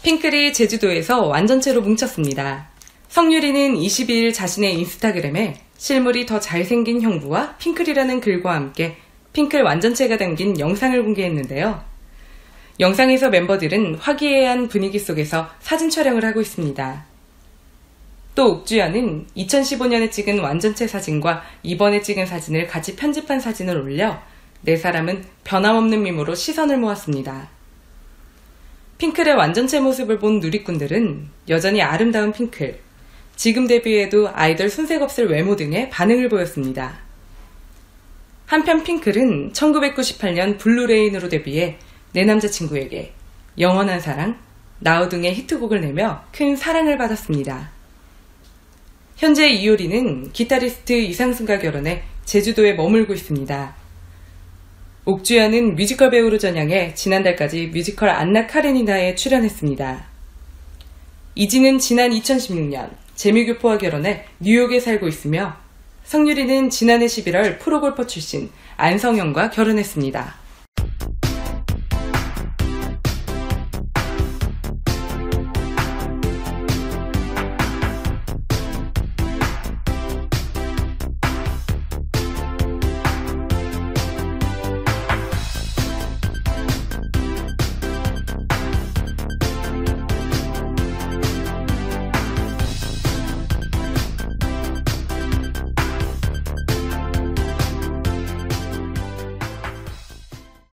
핑클이 제주도에서 완전체로 뭉쳤습니다. 성유리는 22일 자신의 인스타그램에 실물이 더 잘생긴 형부와 핑클이라는 글과 함께 핑클 완전체가 담긴 영상을 공개했는데요. 영상에서 멤버들은 화기애애한 분위기 속에서 사진 촬영을 하고 있습니다. 또 옥주연은 2015년에 찍은 완전체 사진과 이번에 찍은 사진을 같이 편집한 사진을 올려 네 사람은 변함없는 미모로 시선을 모았습니다. 핑클의 완전체 모습을 본 누리꾼들은 여전히 아름다운 핑클, 지금 데뷔해도 아이돌 손색 없을 외모 등의 반응을 보였습니다. 한편 핑클은 1998년 블루레인으로 데뷔해 내 남자친구에게, 영원한 사랑, 나우 등의 히트곡을 내며 큰 사랑을 받았습니다. 현재 이효리는 기타리스트 이상순과 결혼해 제주도에 머물고 있습니다. 옥주연은 뮤지컬 배우로 전향해 지난달까지 뮤지컬 안나 카레니나에 출연했습니다. 이진은 지난 2016년 재미교포와 결혼해 뉴욕에 살고 있으며 성유리는 지난해 11월 프로골퍼 출신 안성현과 결혼했습니다.